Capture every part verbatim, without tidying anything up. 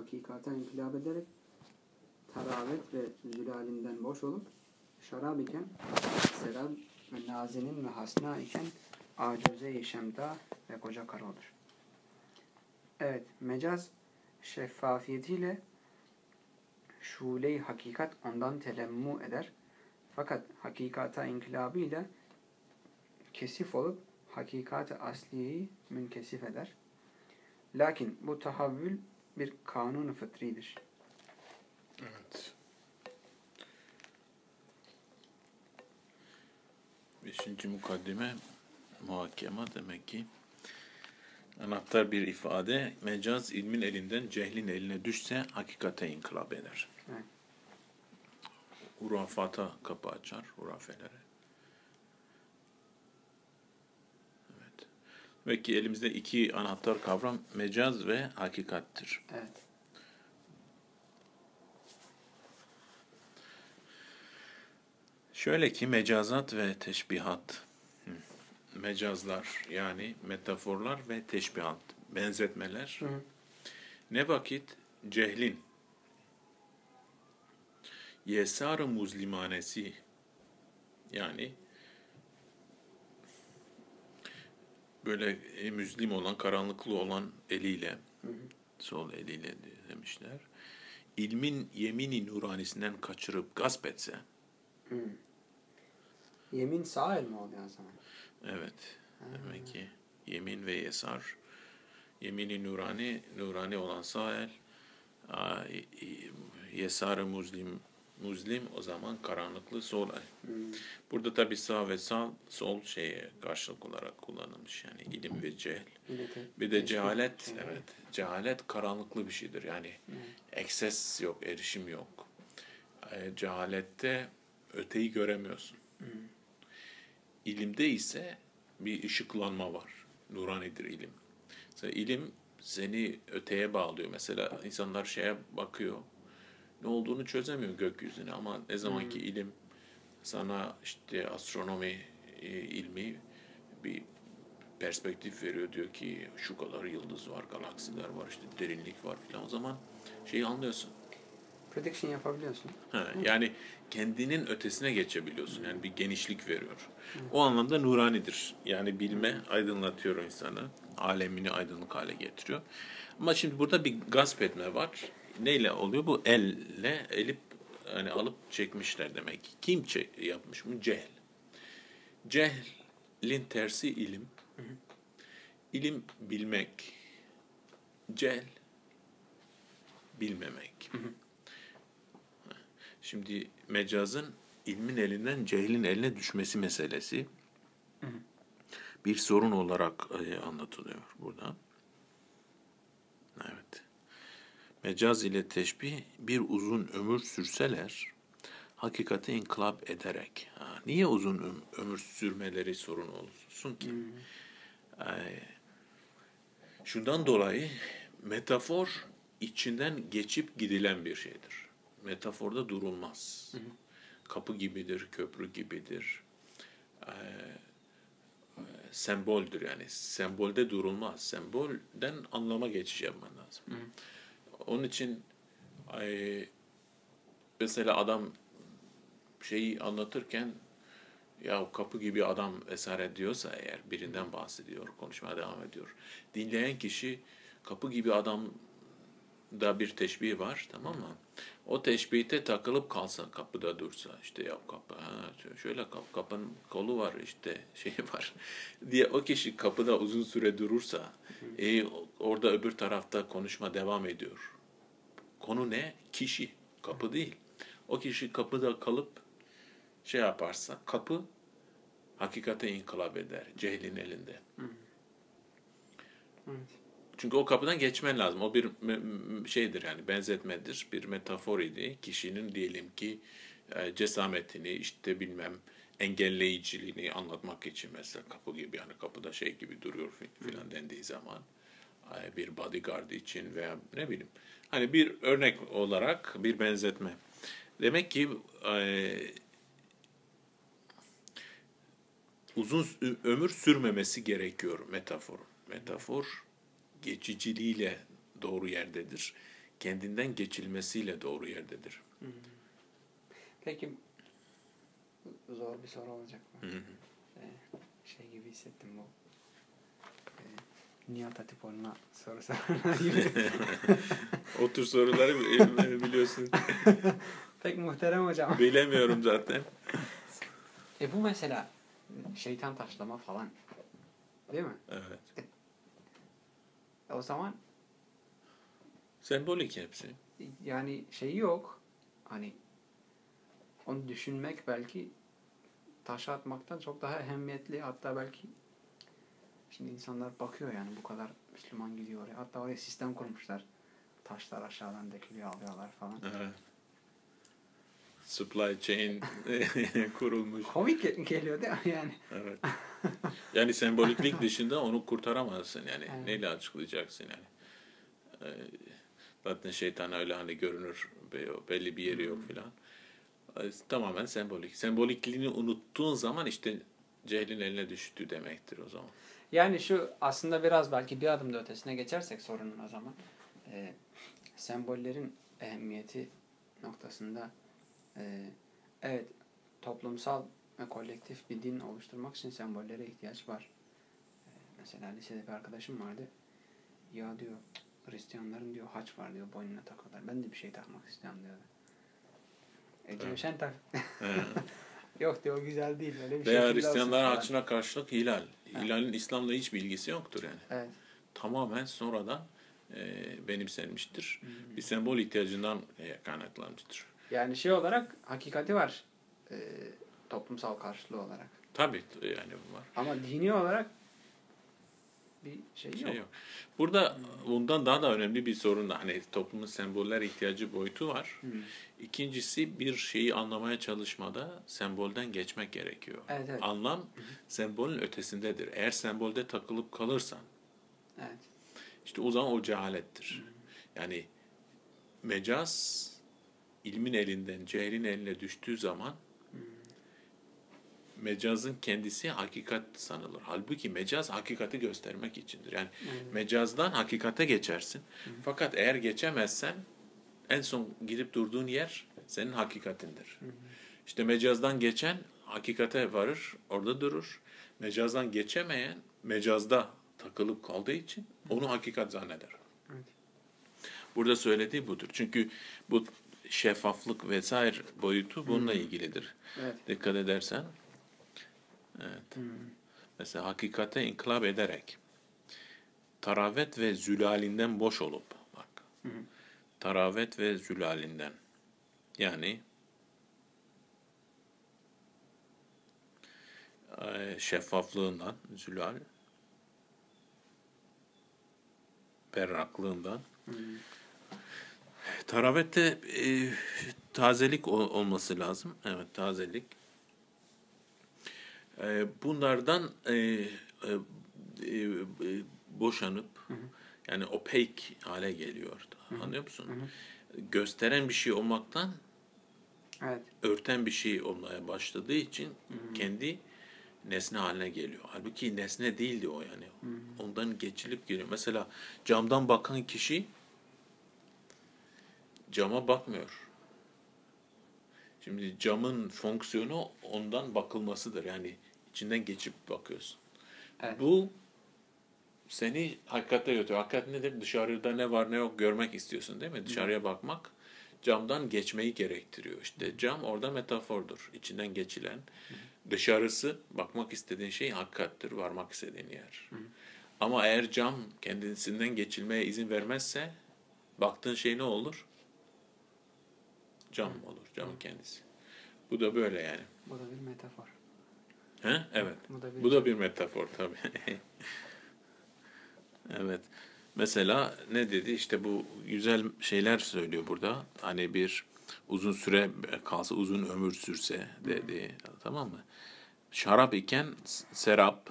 hakikata inkılap ederek taravet ve zülalinden boş olup şarab iken serab ve nazinin ve hasna iken acuze-i şemda ve koca karı olur. Evet, mecaz şeffafiyetiyle şule-i hakikat ondan telemmu eder. Fakat hakikata inkılabıyla kesif olup hakikat-ı asliyi münkesif eder. Lakin bu tahavvül bir kanun-u fıtridir. Evet. Beşinci mukaddime muhakema demek ki anahtar bir ifade, mecaz ilmin elinden cehlin eline düşse hakikate inkılap eder. Evet. Hurafata kapı açar, hurafelere. Evet. Demek ki elimizde iki anahtar kavram mecaz ve hakikattir. Evet. Şöyle ki mecazat ve teşbihat, mecazlar yani metaforlar ve teşbihat, benzetmeler, Hı hı. ne vakit cehlin, yesar-ı muzlimanesi yani böyle e, müzlim olan, karanlıklı olan eliyle, Hı hı. sol eliyle demişler, ilmin yemini nuranisinden kaçırıp gasp etse, Hı. Yemin sağ el mi oluyor o zaman? evet, demek ki yemin ve yesar, yemini nurani, nurani olan sağ el, yesar-ı muzlim, muzlim o zaman karanlıklı sol el. Hmm. Burada tabi sağ ve sağ, sol şeye karşılık olarak kullanılmış yani ilim ve cehl. Bir de cehalet, evet, cehalet karanlıklı bir şeydir yani hmm. ekses yok, erişim yok. E, cehalette öteyi göremiyorsun. Hmm. İlimde ise bir ışıklanma var, nuranidir ilim. Mesela ilim seni öteye bağlıyor. Mesela insanlar şeye bakıyor, ne olduğunu çözemiyor gökyüzüne ama ne zamanki hmm. ilim sana işte astronomi e, ilmi bir perspektif veriyor, diyor ki şu kadar yıldız var, galaksiler var, işte derinlik var filan, o zaman şeyi anlıyorsun. Prediction yapabiliyorsun. Ha, yani kendinin ötesine geçebiliyorsun. Yani bir genişlik veriyor. O anlamda nuranidir. Yani bilme aydınlatıyor insanı. Alemini aydınlık hale getiriyor. Ama şimdi burada bir gasp etme var. Neyle oluyor? Bu elle elip hani alıp çekmişler demek ki. Kim çek, yapmış mı? Cehl. Cehlin tersi ilim. İlim bilmek. Cehl bilmemek. Şimdi mecazın ilmin elinden cehlin eline düşmesi meselesi hı hı. bir sorun olarak e, anlatılıyor burada. Evet. Mecaz ile teşbih bir uzun ömür sürseler hakikate inkılap ederek. Ha, niye uzun öm- ömür sürmeleri sorun olsun ki? Hı hı. E, şundan dolayı metafor içinden geçip gidilen bir şeydir. Metaforda durulmaz. Hı hı. Kapı gibidir, köprü gibidir. Ee, semboldür yani. Sembolde durulmaz. Sembolden anlama geçiş yapman lazım. Hı. Onun için e, mesela adam şeyi anlatırken ya kapı gibi adam vesaire diyorsa eğer birinden bahsediyor, konuşmaya devam ediyor. Dinleyen kişi kapı gibi adam da bir teşbih var, tamam mı? O teşbihte takılıp kalsa, kapıda dursa, işte ya kapı, ha, şöyle kapı, kapının kolu var, işte şey var diye o kişi kapıda uzun süre durursa, e, orada öbür tarafta konuşma devam ediyor. Konu ne? Kişi, kapı değil. O kişi kapıda kalıp şey yaparsa, kapı hakikate inkılap eder, cehlin elinde. Evet. Çünkü o kapıdan geçmen lazım. O bir şeydir yani, benzetmedir, bir metafor idi. Kişinin diyelim ki cesametini, işte bilmem engelleyiciliğini anlatmak için mesela kapı gibi, yani kapıda şey gibi duruyor filan dendiği zaman bir bodyguard için veya ne bileyim. Hani bir örnek olarak bir benzetme. Demek ki e, uzun ömür sürmemesi gerekiyor metafor. Metafor geçiciliğiyle doğru yerdedir. kendinden geçilmesiyle doğru yerdedir. Hı hı. Peki zor bir soru olacak mı? Hı hı. Ee, şey gibi hissettim bu. Ee, Nihat Hatipoğlu'na soru sorarlar gibi. O tür soruları bi- biliyorsun. Pek muhterem hocam. Bilemiyorum zaten. E bu mesela şeytan taşlama falan. Değil mi? Evet. E, o zaman Sembolik hepsi. yani şey yok. Hani onu düşünmek belki taşa atmaktan çok daha ehemmiyetli. Hatta belki şimdi insanlar bakıyor yani bu kadar Müslüman gidiyor oraya. Hatta oraya sistem kurmuşlar. Taşlar aşağıdan dökülüyor, alıyorlar falan. Evet. Supply chain kurulmuş. Komik ge- geliyor değil mi yani? Evet. Yani semboliklik dışında onu kurtaramazsın yani. Evet. Neyle açıklayacaksın yani? Ee, zaten şeytan öyle hani görünür, be- belli bir yeri yok filan. Ee, Tamamen sembolik. Sembolikliğini unuttuğun zaman işte cehlin eline düştü demektir o zaman. Yani şu aslında biraz belki bir adım da ötesine geçersek sorunun o zaman. Ee, sembollerin ehemmiyeti noktasında e, evet toplumsal ve kolektif bir din oluşturmak için sembollere ihtiyaç var. Ee, mesela lisede bir arkadaşım vardı. Ya diyor Hristiyanların diyor haç var diyor boynuna takıyorlar. Ben de bir şey takmak istiyorum diyordu. E Cevşen tak. Ee, Yok diyor o güzel değil. Öyle bir Veya şekilde olsun Hristiyanların falan. haçına karşılık hilal. Hilalin İslam'la hiçbir ilgisi yoktur yani. Evet. Tamamen sonradan e, benimsenmiştir. Hmm. Bir sembol ihtiyacından e, kaynaklanmıştır. Yani şey olarak hakikati var. E, toplumsal karşılığı olarak. Tabii yani bu var. Ama dini olarak bir şey yok. Şey yok. Burada bundan daha da önemli bir sorun da hani toplumun semboller ihtiyacı boyutu var. Hmm. İkincisi bir şeyi anlamaya çalışmada sembolden geçmek gerekiyor. Evet, evet. Anlam Hı hı. sembolün ötesindedir. Eğer sembolde takılıp kalırsan Evet. işte o zaman o cehalettir. Yani mecaz ilmin elinden cehlin eline düştüğü zaman mecazın kendisi hakikat sanılır. Halbuki mecaz hakikati göstermek içindir. Yani Evet. mecazdan hakikate geçersin. Hı. Fakat eğer geçemezsen en son gidip durduğun yer senin hakikatindir. Hı hı. İşte mecazdan geçen hakikate varır, orada durur. Mecazdan geçemeyen mecazda takılıp kaldığı için onu hakikat zanneder. Evet. Burada söylediği budur. Çünkü bu şeffaflık vesaire boyutu bununla Hmm. ilgilidir. Evet. Dikkat edersen. Evet. Hmm. Mesela hakikate inkılap ederek taravet ve zülalinden boş olup bak. Hı hı. Taravet ve zülalinden. Yani e, şeffaflığından zülal berraklığından. Hı hı. Taravette e, tazelik ol- olması lazım. Evet, tazelik. E, bunlardan e, e, e, e, boşanıp Hı hı. yani opaque hale geliyor. Anlıyor musun? Hı hı. Gösteren bir şey olmaktan Evet. örten bir şey olmaya başladığı için Hı hı. kendi nesne haline geliyor. Halbuki nesne değildi o yani. Hı hı. Ondan geçilip geliyor. Mesela camdan bakan kişi cama bakmıyor. Şimdi camın fonksiyonu ondan bakılmasıdır. Yani içinden geçip bakıyorsun. Evet. Bu seni hakikate götürüyor. Hakikat nedir? Dışarıda ne var ne yok görmek istiyorsun değil mi? Dışarıya bakmak camdan geçmeyi gerektiriyor. İşte cam orada metafordur. İçinden geçilen. Dışarısı bakmak istediğin şey hakikattir. Varmak istediğin yer. Ama eğer cam kendisinden geçilmeye izin vermezse baktığın şey ne olur? Cam olur. Camın kendisi. Bu da böyle yani. Bu da bir metafor. He? Evet. Bu da bir Bu da bir metafor tabii. Evet. Mesela ne dedi? İşte bu güzel şeyler söylüyor burada. Hani bir uzun süre kalsa, uzun ömür sürse dedi. Tamam mı? Şarap iken serap,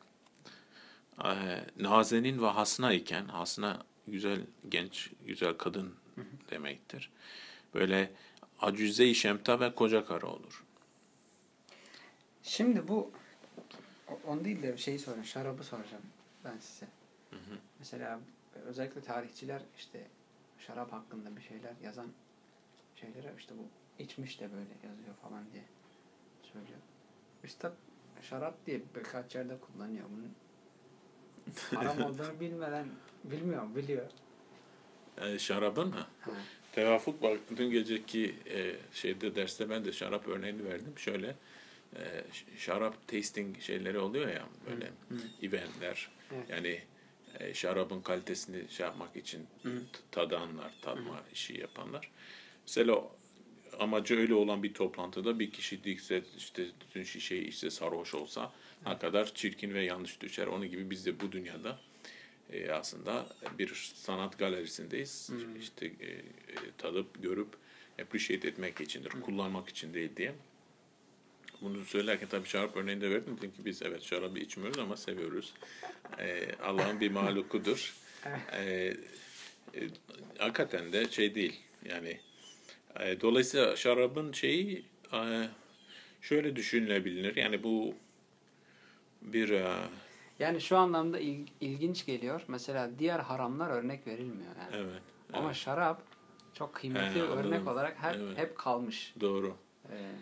e, nazenin ve hasna iken, hasna güzel genç, güzel kadın demektir. Böyle acüze-i şemta ve koca karı olur. Şimdi bu o- onu değil de şeyi soracağım. Şarabı soracağım ben size. Mesela özellikle tarihçiler işte şarap hakkında bir şeyler yazan şeylere işte bu içmiş de böyle yazıyor falan diye söylüyor. Üstad şarap diye birkaç yerde kullanıyor bunu. Haram olduğunu bilmeden bilmiyor, biliyor. E, şarabın mı? Ha. Tevafuk bak dün geceki e, şeyde derste ben de şarap örneğini verdim. Şöyle e, şarap tasting şeyleri oluyor ya böyle Hı, hı. eventler. Evet. Yani e, şarabın kalitesini şey yapmak için Hı. tadanlar, tadma işi yapanlar. Mesela amacı öyle olan bir toplantıda bir kişi dikse işte bütün şişeyi içse sarhoş olsa ne kadar çirkin ve yanlış düşer. Onun gibi biz de bu dünyada e, aslında bir sanat galerisindeyiz. Hmm. İşte e, e, tadıp, görüp, appreciate etmek içindir, hmm. kullanmak için değil diye. Bunu söylerken tabii şarap örneğini de verdim. Dedim ki biz evet şarabı içmiyoruz ama seviyoruz. E, Allah'ın bir mahlukudur. e, e, hakikaten de şey değil. Yani e, dolayısıyla şarabın şeyi e, şöyle düşünülebilir. Yani bu bir e, Yani şu anlamda il, ilginç geliyor. Mesela diğer haramlar örnek verilmiyor yani. evet. Ama evet. şarap çok kıymetli He, örnek anladım. olarak hep Evet. hep kalmış. Doğru. Ee,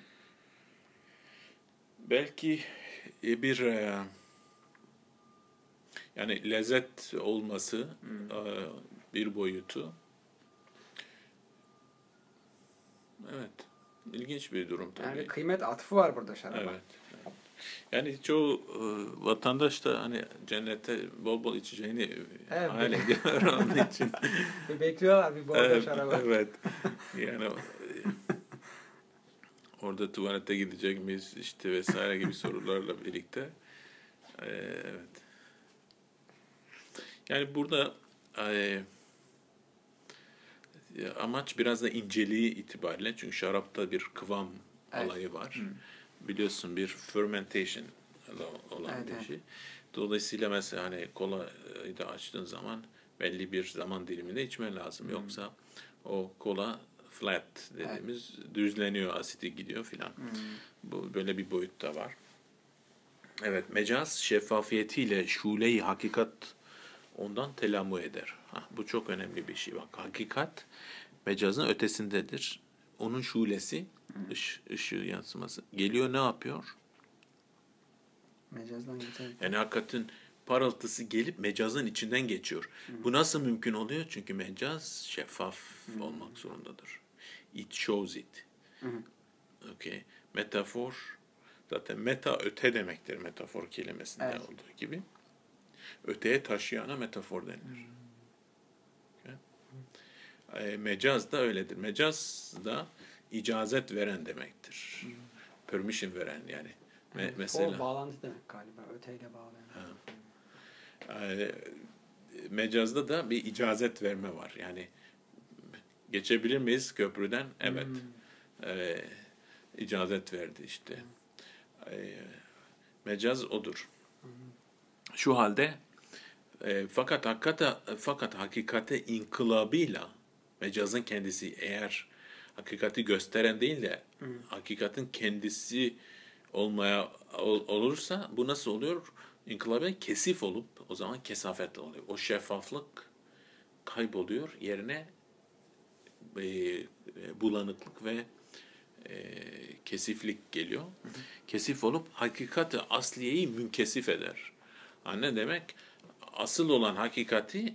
Belki e, bir e, yani lezzet olması hmm. e, bir boyutu. Evet. İlginç bir durum tabii. Yani kıymet atfı var burada şaraba. Evet. evet. Yani çoğu e, vatandaş da hani cennette bol bol içeceğini Evet. hayal ediyor onun için. Bekliyorlar bir bordo evet, şaraba. evet. Yani e, orada tuvalete gidecek miyiz işte vesaire gibi sorularla birlikte. E, evet. Yani burada e, amaç biraz da inceliği itibariyle çünkü şarapta bir kıvam evet. olayı var. Hmm. Biliyorsun bir fermentation olan evet, bir evet. şey. Dolayısıyla mesela hani kolayı da açtığın zaman belli bir zaman diliminde içmen lazım. Hmm. Yoksa o kola flat dediğimiz evet. düzleniyor, asiti gidiyor filan. Hmm. Bu böyle bir boyut da var. Evet, mecaz şeffafiyetiyle şule-i hakikat ondan telamu eder. Ha, bu çok önemli bir şey. Bak, hakikat mecazın ötesindedir. Onun şulesi, hmm. ış, ışığı yansıması. Geliyor ne yapıyor? Mecazdan geçer. Yani hakikatin parıltısı gelip mecazın içinden geçiyor. Hmm. Bu nasıl mümkün oluyor? Çünkü mecaz şeffaf hmm. olmak zorundadır. It shows it. Hmm. Okay. Metafor, zaten meta öte demektir metafor kelimesinde evet. olduğu gibi. Öteye taşıyana metafor denir. Hmm. Okay. E, mecaz da öyledir. Mecaz da icazet veren demektir. Hmm. Permission veren yani. Me- mesela. O bağlantı demek galiba. Öteyle bağlayan. E, mecazda da bir icazet verme var. Yani geçebilir miyiz köprüden? Evet. Hmm. E, icazet verdi işte. Hmm. E, mecaz odur. Hmm. Şu halde E, fakat hakikate, fakat hakikate inkılabıyla mecazın kendisi eğer hakikati gösteren değil de hmm. hakikatin kendisi olmaya ol, olursa bu nasıl oluyor? İnkılabe kesif olup o zaman kesafetli oluyor. O şeffaflık kayboluyor. Yerine e, e, bulanıklık ve e, kesiflik geliyor. Hmm. Kesif olup hakikati asliyeyi münkesif eder. Ha, ne demek? Asıl olan hakikati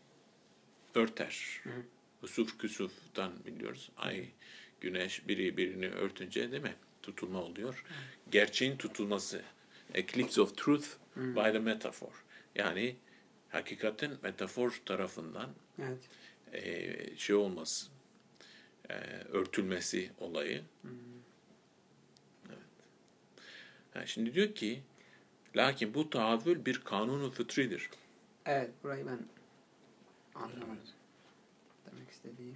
örter. Hı hı. Husuf küsuftan biliyoruz. Ay, güneş biri birini örtünce değil mi? Tutulma oluyor. Hı. Gerçeğin tutulması. Eclipse of truth hı. by the metaphor. Yani hakikatin metafor tarafından evet. e, şey olması, e, örtülmesi olayı. Hı. Evet. Ha, şimdi diyor ki lakin bu tahavvül bir kanunu fıtridir. Evet, burayı ben anlamadım. Evet. Demek istediği.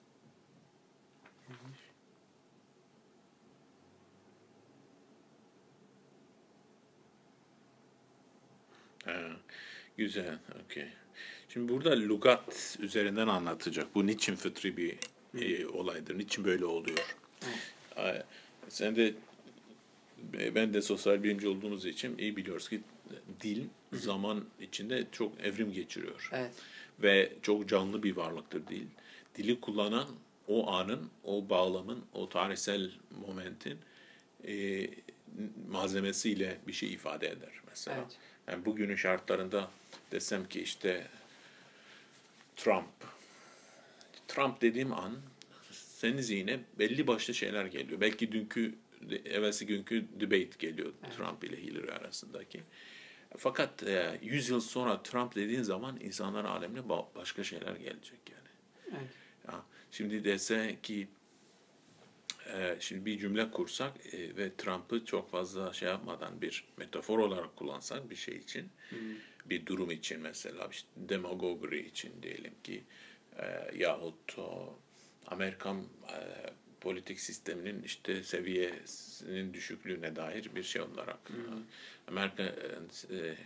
Ha, güzel, okey. Şimdi burada lugat üzerinden anlatacak. Bu niçin fıtri bir e, olaydır, niçin böyle oluyor? Evet. Sen de, ben de sosyal bilimci olduğumuz için iyi biliyoruz ki dil Hı-hı. zaman içinde çok evrim geçiriyor. Evet. Ve çok canlı bir varlıktır dil. dili kullanan o anın, o bağlamın, o tarihsel momentin e, malzemesiyle bir şey ifade eder mesela. Evet. Yani bugünün şartlarında desem ki işte Trump. Trump dediğim an senin zihne belli başlı şeyler geliyor. Belki dünkü, evvelsi günkü debate geliyor, evet, Trump ile Hillary arasındaki. Fakat e, yüz yıl sonra Trump dediğin zaman insanlar alemine başka şeyler gelecek yani. Evet. Ya, şimdi dese ki e, şimdi bir cümle kursak e, ve Trump'ı çok fazla şey yapmadan bir metafor olarak kullansak bir şey için, hmm. bir durum için mesela işte demagoguery için diyelim ki e, yahut o Amerikan e, politik sisteminin işte seviyesinin düşüklüğüne dair bir şey olarak hmm. Amerika e,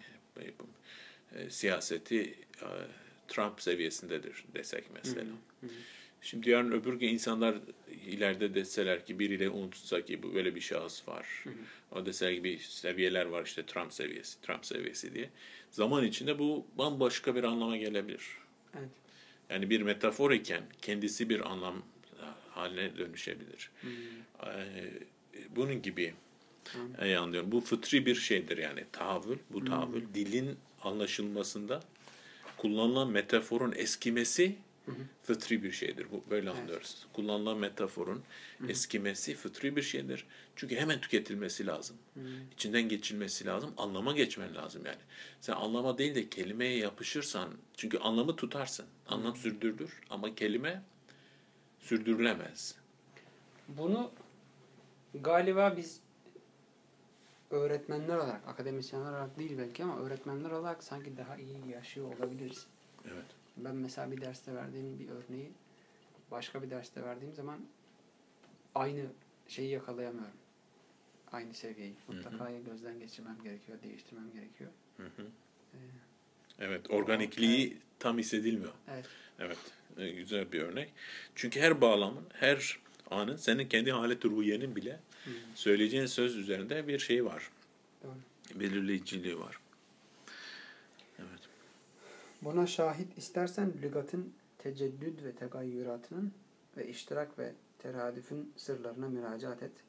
e, siyaseti e, Trump seviyesindedir desek mesela. Hmm. Hmm. Şimdi yarın öbür gün insanlar ileride deseler ki biriyle unutsa ki bu böyle bir şahıs var. Hı hı. O deseler ki bir seviyeler var işte Trump seviyesi, Trump seviyesi diye. Zaman içinde bu bambaşka bir anlama gelebilir. Evet. Yani bir metafor iken kendisi bir anlam haline dönüşebilir. Hı hı. Ee, bunun gibi yani anlıyorum. Bu fıtri bir şeydir yani tahavül, bu tahavül hı hı. dilin anlaşılmasında kullanılan metaforun eskimesi Hı hı. fıtri bir şeydir. Bu böyle evet. anlıyoruz. Kullanılan metaforun hı hı. eskimesi fıtri bir şeydir. Çünkü hemen tüketilmesi lazım. Hı hı. İçinden geçilmesi lazım. Anlama geçmen lazım yani. Sen anlama değil de kelimeye yapışırsan, çünkü anlamı tutarsın. Anlam hı hı. sürdürülür ama kelime sürdürülemez. Bunu galiba biz öğretmenler olarak, akademisyenler olarak değil belki ama öğretmenler olarak sanki daha iyi yaşıyor olabiliriz. Evet. Ben mesela bir derste verdiğim bir örneği başka bir derste verdiğim zaman aynı şeyi yakalayamıyorum. Aynı seviyeyi. Mutlaka hı hı. gözden geçirmem gerekiyor, değiştirmem gerekiyor. Hı hı. Ee, evet, organikliği evet. tam hissedilmiyor. Evet. Evet, e, güzel bir örnek. Çünkü her bağlamın, her anın senin kendi halet-i ruhiyenin bile hı. söyleyeceğin söz üzerinde bir şey var. Doğru. Belirleyiciliği var. Evet. Buna şahit istersen lügatın teceddüd ve tegayyüratının ve iştirak ve teradüfün sırlarına müracaat et.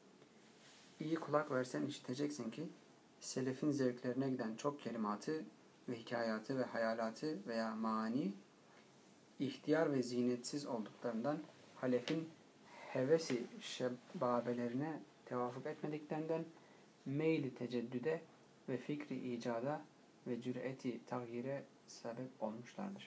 İyi kulak versen işiteceksin ki selefin zevklerine giden çok kelimatı ve hikayatı ve hayalatı veya mani ihtiyar ve zinetsiz olduklarından halefin hevesi şebabelerine tevafuk etmediklerinden meyli teceddüde ve fikri icada ve cüreti tagyire sebep olmuşlardır.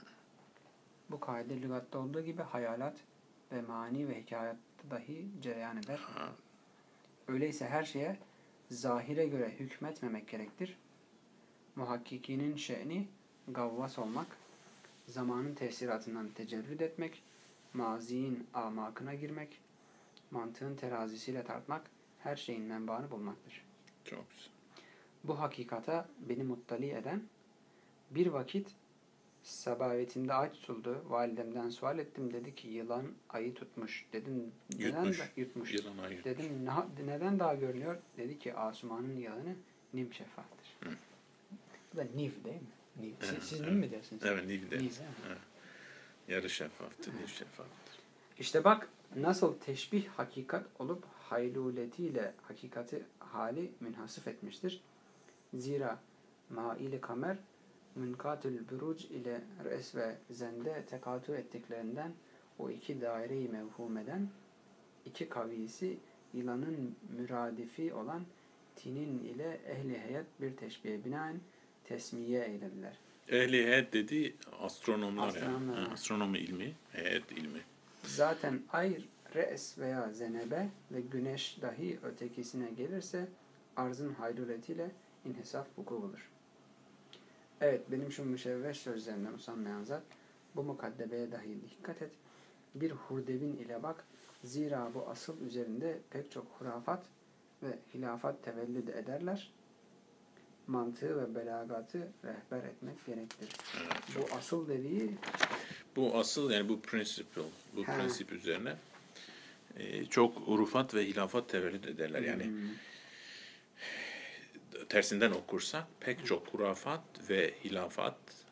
Bu kaide lügatta olduğu gibi hayalat ve mani ve hikayatta dahi cereyan eder. Öyleyse her şeye zahire göre hükmetmemek gerektir. Muhakkikinin şe'ni gavvas olmak, zamanın tesiratından tecerrüd etmek, maziyin amakına girmek, mantığın terazisiyle tartmak, her şeyin menbaını bulmaktır. Çok güzel. Bu hakikata beni muttali eden, bir vakit sabavetimde ay tutuldu, validemden sual ettim, dedi ki yılan ayı tutmuş. Dedim neden yutmuş. Da, yutmuş. Yılan ayı yutmuş. Dedim neden daha görünüyor? Dedi ki Asuman'ın yılanı nim şeffaftır. Hı. Bu da niv değil mi? Niv. Evet, siz siz evet. niv mi dersiniz? Evet, niv deriz. Niv, evet. Yarı şeffaftır, niv şeffaftır. İşte bak nasıl teşbih hakikat olup hayluletiyle hakikati hali münhasif etmiştir. Zira mail-i kamer münkatül buruc ile res ve zende tekatü ettiklerinden o iki daire-i mevhumeden iki kavisi yılanın müradifi olan tinin ile ehli heyet bir teşbihe binaen tesmiye eylediler. Ehli heyet dediği astronomlar, Astronomlar yani. yani. Astronomi ilmi, heyet ilmi. Zaten ay, res veya zenebe ve güneş dahi ötekisine gelirse arzın hayduletiyle inhisaf vuku bulur. Evet, benim şu müşevveş sözlerimden usanmayan zat, bu mukaddebeye dahi dikkat et. Bir hurdevin ile bak, zira bu asıl üzerinde pek çok hurafat ve hilafat tevellüd ederler. Mantığı ve belagatı rehber etmek gerektir. Evet, bu asıl dediği... Bu asıl yani bu principle, bu He. prensip üzerine e, çok urufat ve hilafat tevellüd ederler. Yani hmm. tersinden okursak pek çok hurafat ve hilafat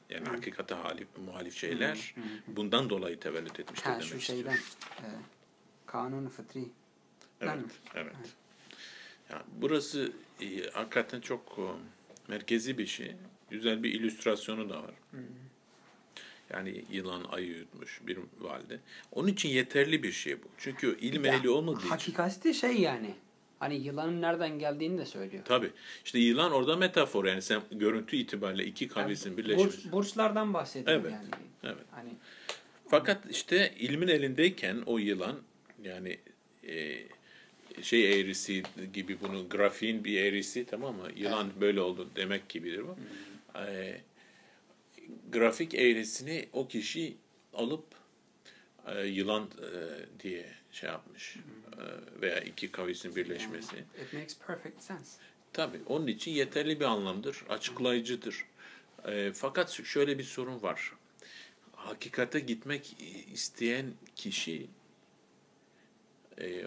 Yani Hı. hakikate halif, muhalif şeyler Hı, hı, hı. bundan dolayı tevellüt etmiştir Ha, demek şu istiyor. şeyden e, kanun-u fıtri. Evet, mi? evet. Yani burası e, hakikaten çok e, merkezi bir şey. Güzel bir illüstrasyonu da var. Hı. Yani yılan ayı yutmuş bir valide. Onun için yeterli bir şey bu. Çünkü ilim Ya, ehli olmadığı için. hakikati şey yani. Hani yılanın nereden geldiğini de söylüyor. Tabii. İşte yılan orada metafor. Yani sen görüntü itibariyle iki Yani kavisin burs, birleşmesi. burçlardan bahsediyor Evet. yani. Evet. Hani Fakat işte ilmin elindeyken o yılan yani e, şey eğrisi gibi bunu grafiğin bir eğrisi, tamam mı? Yılan evet. böyle oldu demek gibidir bu. Hı. E, grafik eğrisini o kişi alıp e, yılan e, diye şey yapmış. E, veya iki kavisin birleşmesi. Yani, it makes perfect sense. Tabii onun için yeterli bir anlamdır, açıklayıcıdır. E, fakat şöyle bir sorun var. Hakikate gitmek isteyen kişi e,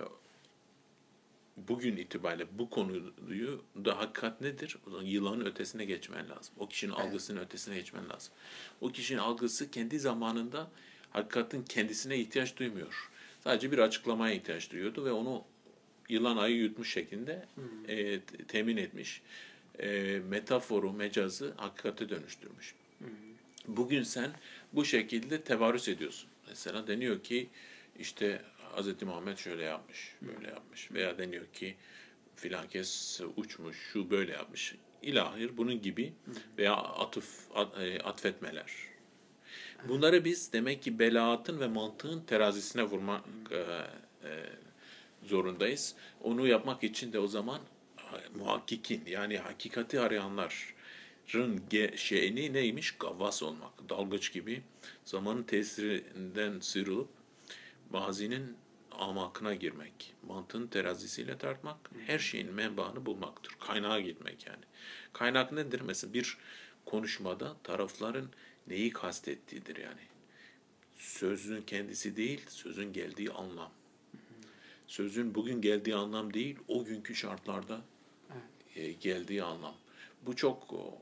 bugün itibariyle bu konuyu da hakikat nedir? O zaman yılanın ötesine geçmen lazım. O kişinin Evet. algısının ötesine geçmen lazım. O kişinin algısı kendi zamanında hakikatin kendisine ihtiyaç duymuyor. Sadece bir açıklamaya ihtiyaç duyuyordu ve onu yılan ayı yutmuş şeklinde e, temin etmiş. E, metaforu, mecazı hakikate dönüştürmüş. Bugün sen bu şekilde tevarüz ediyorsun. Mesela deniyor ki işte Hz. Muhammed şöyle yapmış, böyle yapmış. Veya deniyor ki filan kes uçmuş, şu böyle yapmış. İlahir bunun gibi veya atıf, at, e, atfetmeler. Bunları biz demek ki belaatın ve mantığın terazisine vurmak e, e, zorundayız. Onu yapmak için de o zaman muhakkikin yani hakikati arayanların şeyini neymiş? Gavvas olmak. Dalgıç gibi zamanın tesirinden sıyrılıp mazinin amakına girmek. Mantığın terazisiyle tartmak. Her şeyin menbaını bulmaktır. Kaynağa gitmek yani. Kaynak nedir? Mesela bir konuşmada tarafların neyi kastettiğidir yani. Sözün kendisi değil, sözün geldiği anlam. Sözün bugün geldiği anlam değil, o günkü şartlarda e, geldiği anlam. Bu çok o,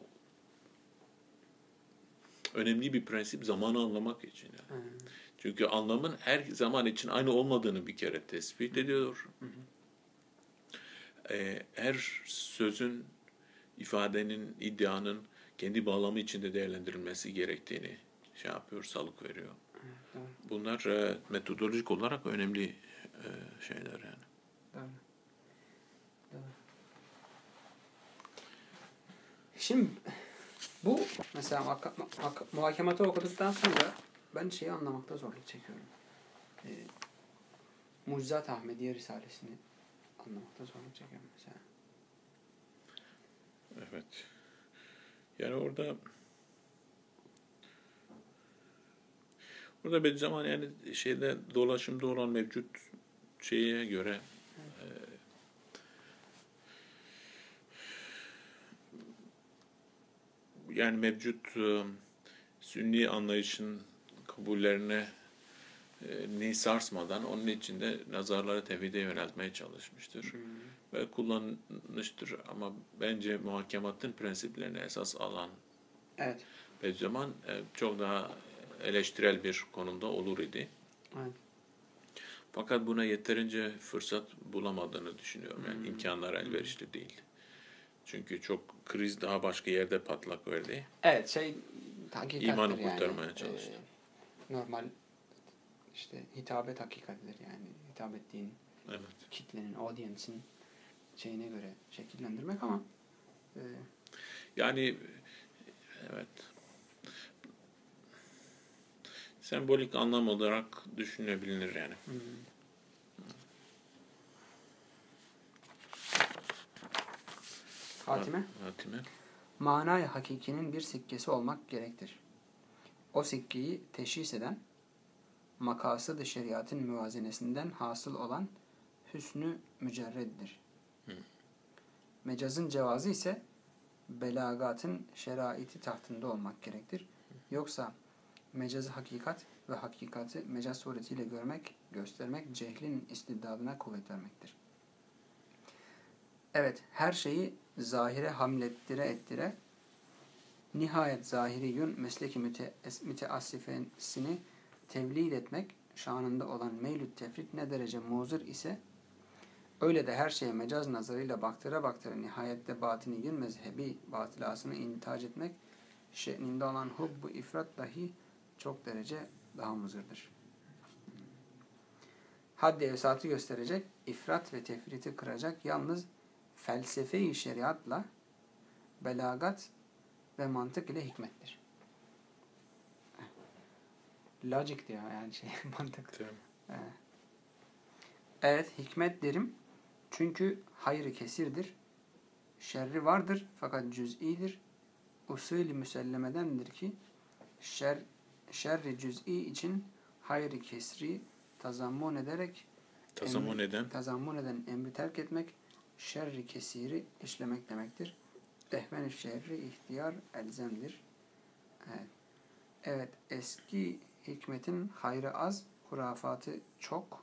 önemli bir prensip zamanı anlamak için. Yani. Çünkü anlamın her zaman için aynı olmadığını bir kere tespit ediyor. E, her sözün, ifadenin, iddianın kendi bağlamı içinde değerlendirilmesi gerektiğini şey yapıyor, salık veriyor. Bunlar e, metodolojik olarak önemli e, şeyler yani. Doğru. Doğru. Şimdi bu mesela muhak- muhakematı okuduktan sonra ben şeyi anlamakta zorluk çekiyorum. Ee, Mucizat Ahmediye Risalesini anlamakta zorluk çekiyorum mesela. Evet. Yani orada Burada Bediüzzaman yani şeyde dolaşımda olan mevcut şeye göre e, yani mevcut e, Sünni anlayışın kabullerine e, ni sarsmadan onun içinde nazarları tevhide yöneltmeye çalışmıştır. Hmm. Ve kullanmıştır ama bence muhakematın prensiplerini esas alan evet. Bediüzzaman e, çok daha eleştirel bir konumda olur idi. Evet. Fakat buna yeterince fırsat bulamadığını düşünüyorum. Yani hmm. imkanlar elverişli değil. Çünkü çok kriz daha başka yerde patlak verdi. Evet, şey hakikattir İmanı yani. kurtarmaya çalıştı. E, normal işte hitabet hakikattir yani. Hitap ettiğin evet. kitlenin, audience'in şeyine göre şekillendirmek ama e, yani evet sembolik anlam olarak düşünebilir yani. Hmm. Hatime. Hatime. Manay hakikinin bir sikkesi olmak gerektir. O sikkeyi teşhis eden, makasıd-ı şeriatın müvazenesinden hasıl olan hüsnü mücerreddir. Hı. Mecazın cevazı ise belagatın şeraiti tahtında olmak gerektir. Yoksa mecazı hakikat ve hakikati mecaz suretiyle görmek, göstermek cehlin istidadına kuvvet vermektir. Evet, her şeyi zahire hamlettire ettire Nihayet zahiriyun mesleki müte, müteassifesini tevlid etmek şanında olan meylü tefrit ne derece muzır ise öyle de her şeye mecaz nazarıyla baktıra baktıra nihayette batiniyin mezhebi batılasını intihac etmek şe'ninde olan hubbu ifrat dahi çok derece daha muzırdır. Haddi evsatı gösterecek, ifrat ve tefriti kıracak yalnız felsefe-i şeriatla belagat ve mantık ile hikmettir. Logic diyor yani şey mantık. Evet. Evet, hikmet derim. Çünkü hayrı kesirdir. Şerri vardır fakat cüz'idir. Usul-i müsellemedendir ki şer, şerri cüz'i için hayrı kesri tazammun ederek Tazammun eden tazammun eden emri terk etmek şerri kesiri işlemek demektir. Ehven-i şerri ihtiyar elzemdir. Evet. Evet, eski hikmetin hayrı az, hurafatı çok.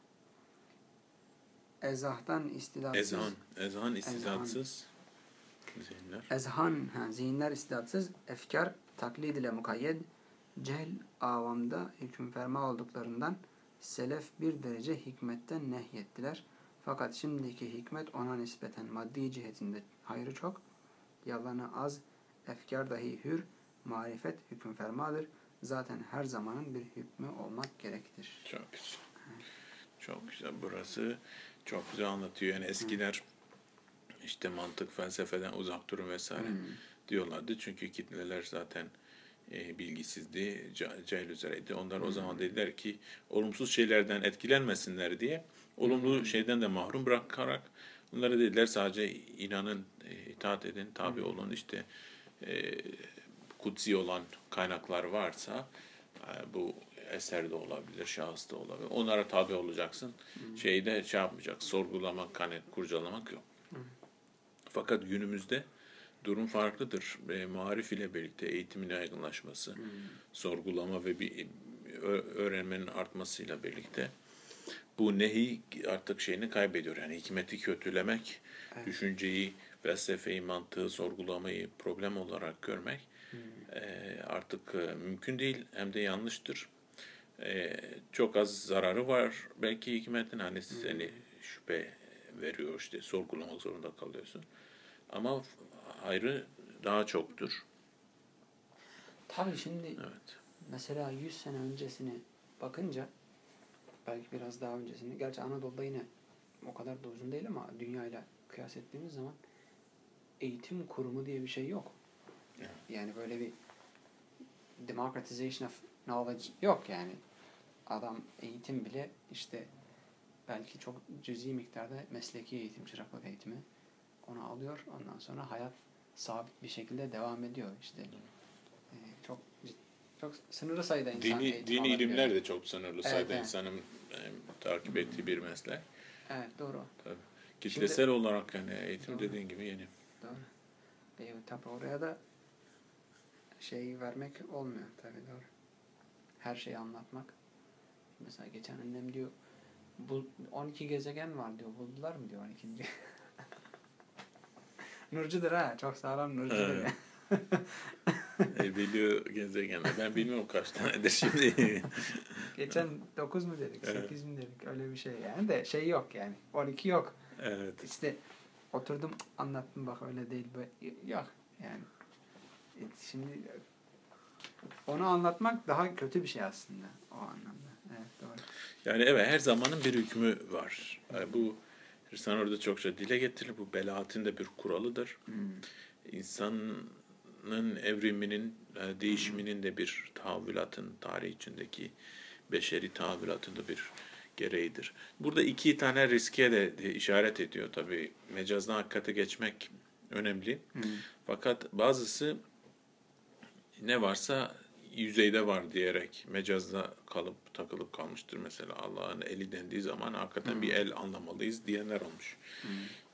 Ezahtan istidatsız. ezhan, ezhan istidatsız zihinler. Ezhan, ha, zihinler istidatsız. Efkar, taklid ile mukayyed. Cehl, avamda hüküm ferma olduklarından selef bir derece hikmetten nehyettiler. Fakat şimdiki hikmet ona nispeten maddi cihetinde hayrı çok, yalanı az, efkar dahi hür, marifet hüküm fermadır. Zaten her zamanın bir hükmü olmak gerektir. Çok güzel. Çok güzel. Burası çok güzel anlatıyor. Yani eskiler işte mantık, felsefeden uzak durun vesaire Hmm. diyorlardı. Çünkü kitleler zaten e, bilgisizdi, cahil üzereydi. Onlar o zaman dediler ki olumsuz şeylerden etkilenmesinler diye olumlu şeyden de mahrum bırakarak onlara dediler sadece inanın, e, itaat edin, tabi olun. İşte e, kutsi olan kaynaklar varsa e, bu eser de olabilir, şahıs da olabilir. Onlara tabi olacaksın. Hmm. Şeyde şey yapmayacak, sorgulamak, hani kurcalamak yok. Hmm. Fakat günümüzde durum farklıdır. E, marif ile birlikte eğitimin yaygınlaşması, hmm. sorgulama ve bir öğrenmenin artmasıyla birlikte bu nehi artık şeyini kaybediyor. Yani hikmeti kötülemek, evet. düşünceyi, felsefeyi, mantığı, sorgulamayı problem olarak görmek hmm. e, artık e, mümkün değil. Hem de yanlıştır. E, çok az zararı var. Belki hikmetin hani seni hmm. şüphe veriyor, işte sorgulamak zorunda kalıyorsun. Ama hayrı daha çoktur. Tabii şimdi evet. mesela yüz sene öncesini bakınca belki biraz daha öncesini, gerçi Anadolu'da yine o kadar da uzun değil ama dünyayla kıyas ettiğimiz zaman eğitim kurumu diye bir şey yok. Evet. Yani böyle bir democratization of knowledge yok yani. Adam eğitim bile işte belki çok cüzi miktarda mesleki eğitim, çıraklık eğitimi onu alıyor. Ondan sonra hayat sabit bir şekilde devam ediyor. İşte e, çok çok sınırlı sayıda insan dini, eğitim dini alabiliyor. ilimler de çok sınırlı evet, sayıda evet. insanın e, takip ettiği bir meslek. Evet, doğru. Tabii. Kitlesel Şimdi, olarak yani eğitim doğru. dediğin gibi yeni. Doğru. E, tabii oraya da şey vermek olmuyor tabii, doğru. Her şeyi anlatmak. Mesela geçen annem diyor bu on iki gezegen var diyor. Buldular mı diyor on ikinci Nurcudur ha. Çok sağlam nurcudur. Evet. e, biliyor gezegenler. Ben bilmiyorum kaç tanedir şimdi. Geçen dokuz mu dedik, evet. sekiz mi dedik, öyle bir şey yani de şey yok yani. on iki yok. Evet. İşte oturdum anlattım bak öyle değil böyle. Yok yani. Şimdi onu anlatmak daha kötü bir şey aslında o anlamda. Evet, doğru. Yani evet, her zamanın bir hükmü var. Yani bu Hristiyan orada çokça dile getirilir. Bu belaatin de bir kuralıdır. Hmm. İnsanın evriminin, değişiminin de bir tahavvülatın, tarih içindeki beşeri tahavvülatın da bir gereğidir. Burada iki tane riske de işaret ediyor tabii. Mecazdan hakikate geçmek önemli. Hmm. Fakat bazısı ne varsa yüzeyde var diyerek mecazda kalıp takılıp kalmıştır. Mesela Allah'ın eli dendiği zaman hakikaten hmm. bir el anlamalıyız diyenler olmuş. Hmm.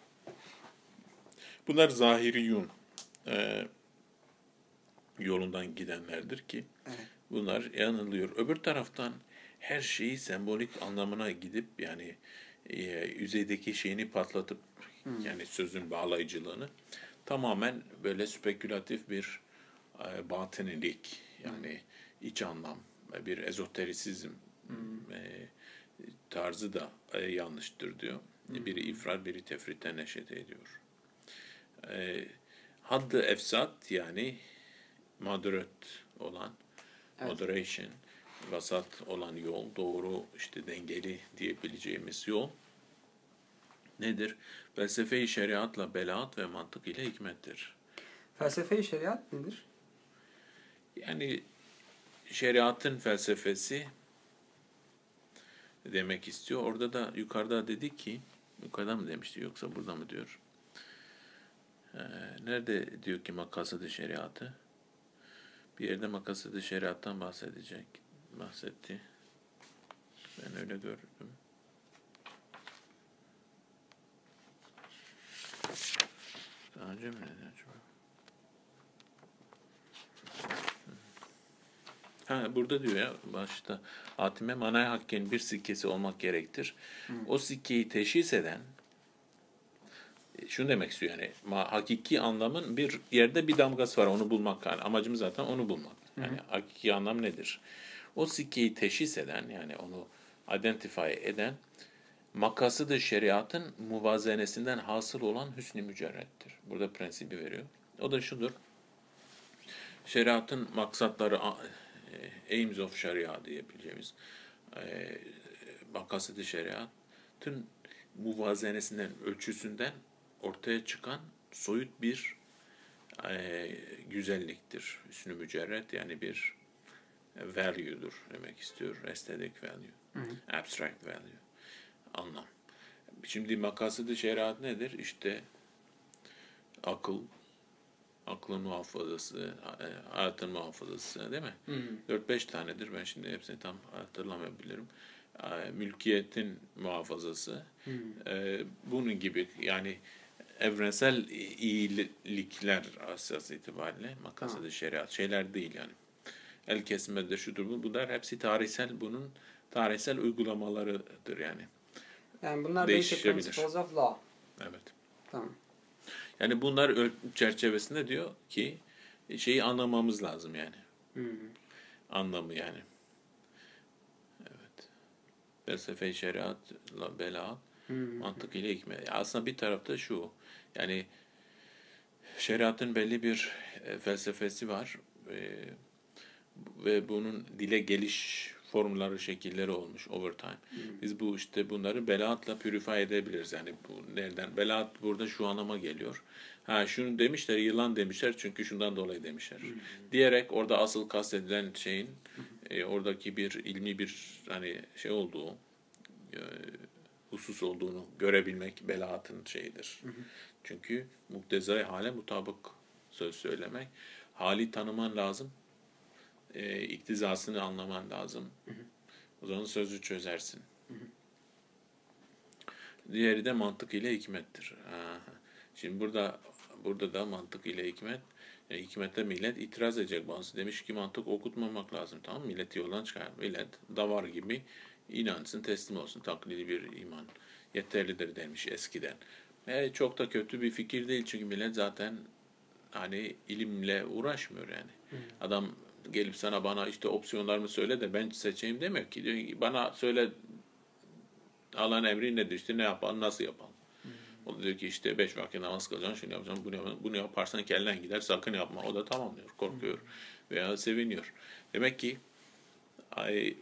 Bunlar zahiriyun e, yolundan gidenlerdir ki evet. bunlar yanılıyor. Öbür taraftan her şeyi sembolik anlamına gidip yani e, yüzeydeki şeyini patlatıp hmm. yani sözün bağlayıcılığını tamamen böyle spekülatif bir e, batınilik yani iç anlam, bir ezoterisizm Hmm. e, tarzı da e, yanlıştır diyor. Hmm. Biri ifrat, biri tefritten neşet ediyor. E, Hadd-ı efsat yani moderate olan, Evet. moderation, vasat olan yol, doğru işte dengeli diyebileceğimiz yol nedir? Felsefe-i şeriatla belaat ve mantık ile hikmettir. Felsefe-i şeriat nedir? Yani şeriatın felsefesi demek istiyor. Orada da yukarıda dedi ki, yukarıda mı demişti yoksa burada mı diyor? Ee, nerede diyor ki makasıd-ı şeriatı? Bir yerde makasıd-ı şeriattan bahsedecek, bahsetti. Ben öyle gördüm. Daha önce mi dedi acaba? Ha, burada diyor ya başta Hatime manay hakkin bir sikkesi olmak gerektir. Hı. O sikkeyi teşhis eden şunu demek istiyor yani ma, hakiki anlamın bir yerde bir damgası var onu bulmak yani amacımız zaten onu bulmak. Yani hı hı. Hakiki anlam nedir? O sikkeyi teşhis eden yani onu identify eden makasıdır şeriatın muvazenesinden hasıl olan hüsn-i mücerrettir. Burada prensibi veriyor. O da şudur. Şeriatın maksatları aims of şeria diyebileceğimiz e, makasıd-ı şeriatın muvazenesinden, ölçüsünden ortaya çıkan soyut bir e, güzelliktir. Hüsnü mücerret yani bir value'dur demek istiyor. Aesthetic value. Hı hı. Abstract value. Anlam. Şimdi makasıd-ı şeriat nedir? İşte akıl, aklın muhafazası, hayatın muhafazası değil mi? dört beş tanedir. Ben şimdi hepsini tam hatırlamayabilirim. Mülkiyetin muhafazası. Hmm. Bunun gibi yani evrensel iyilikler asas itibariyle makasıd-ı şeriat. Şeyler değil yani. El kesmedir, şudur bu. Bunlar hepsi tarihsel bunun tarihsel uygulamalarıdır yani. Yani bunlar basic principles of law. Evet. Tamam. Yani bunlar çerçevesinde diyor ki şeyi anlamamız lazım yani. Hmm. Anlamı yani. Evet. Felsefe-i şeriatla belaat, hmm. mantık ile hikmet. Aslında bir tarafta şu, yani şeriatın belli bir e, felsefesi var e, ve bunun dile geliş formları, şekilleri olmuş over time. Hmm. Biz bu işte bunları belaatla purify edebiliriz. Yani bu nereden? Belaat burada şu anlama geliyor. Ha şunu demişler, yılan demişler çünkü şundan dolayı demişler. Hmm. Diyerek orada asıl kastedilen şeyin hmm. e, oradaki bir ilmi bir hani şey olduğu e, husus olduğunu görebilmek belaatın şeyidir. Hmm. Çünkü muktezai hale mutabık söz söylemek. Hali tanıman lazım. E, iktizasını anlaman lazım. Hı hı. O zaman sözü çözersin. Hı hı. Diğeri de mantık ile hikmettir. Aha. Şimdi burada burada da mantık ile hikmet. Yani hikmette millet itiraz edecek bazı. Demiş ki mantık okutmamak lazım. Tamam, milleti yoldan çıkar. Millet davar gibi inansın, teslim olsun. Taklidi bir iman yeterlidir demiş eskiden. E, çok da kötü bir fikir değil çünkü millet zaten hani ilimle uğraşmıyor yani. Hı. Adam gelip sana bana işte opsiyonlarımı söyle de ben seçeyim demiyor ki. Diyor ki bana söyle Allah'ın emri nedir işte ne yapalım nasıl yapalım. Hmm. O da diyor ki işte beş vakit namaz kılacaksın şunu yapacaksın bunu yapacaksın. Bunu yaparsan kellen gider sakın yapma. O da tamam diyor korkuyor hmm. veya seviniyor. Demek ki ay,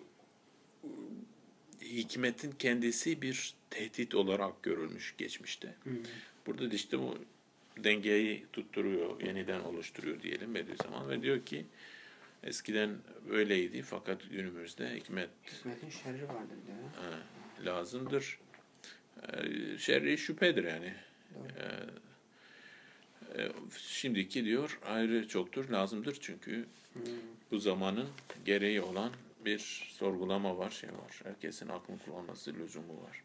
hikmetin kendisi bir tehdit olarak görülmüş geçmişte. Hmm. Burada da işte bu dengeyi tutturuyor, yeniden oluşturuyor diyelim Bediüzzaman ve diyor ki eskiden öyleydi fakat günümüzde hikmet hikmetin şerri vardır diyor. Ha, lazımdır. Şerri şüphedir yani. Ee, şimdiki diyor ayrı çoktur, lazımdır çünkü hmm. bu zamanın gereği olan bir sorgulama var, şey var. Herkesin aklını kullanması lüzumu var.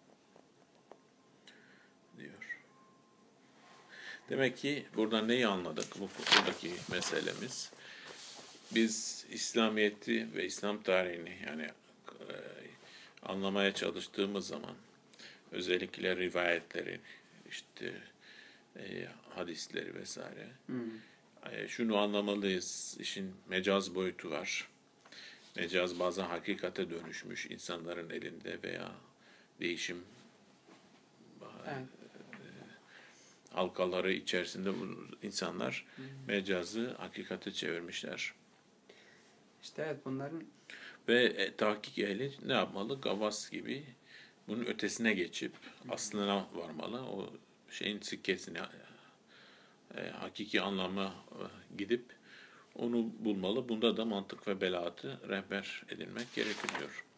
Diyor. Demek ki buradan neyi anladık? Bu buradaki meselemiz. Biz İslamiyet'i ve İslam tarihini yani e, anlamaya çalıştığımız zaman özellikle rivayetleri, işte e, hadisleri vesaire hmm. e, şunu anlamalıyız, işin mecaz boyutu var. Mecaz bazen hakikate dönüşmüş insanların elinde veya değişim Evet. halkaları içerisinde bu insanlar mecazı hakikate çevirmişler. İşte evet, bunların Ve e, tahkik ehli ne yapmalı? Gavas gibi bunun ötesine geçip aslına varmalı. O şeyin sikkesini, e, hakiki anlama e, gidip onu bulmalı. Bunda da mantık ve belaatı rehber edinmek gerekiyor.